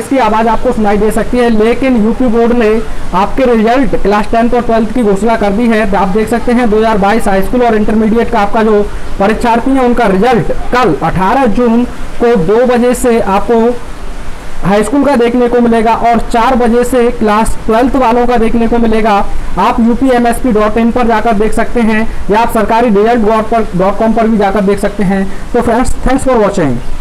की आवाज़ आपको सुनाई दे सकती है, लेकिन यूपी बोर्ड ने आपके रिजल्ट क्लास 10th और 12th की घोषणा कर दी है। आप देख सकते हैं 2022 हाई स्कूल और इंटरमीडिएट का आपका जो परीक्षार्थी है उनका रिजल्ट कल 18 जून को 2 बजे से आपको हाई स्कूल का देखने को मिलेगा और 4 बजे से क्लास 12th वालों का देखने को मिलेगा। आप upmsp.in पर जाकर देख सकते हैं या आप सरकारी result.com पर भी जाकर देख सकते हैं। तो फ्रेंड्स, थैंक्स फॉर वॉचिंग।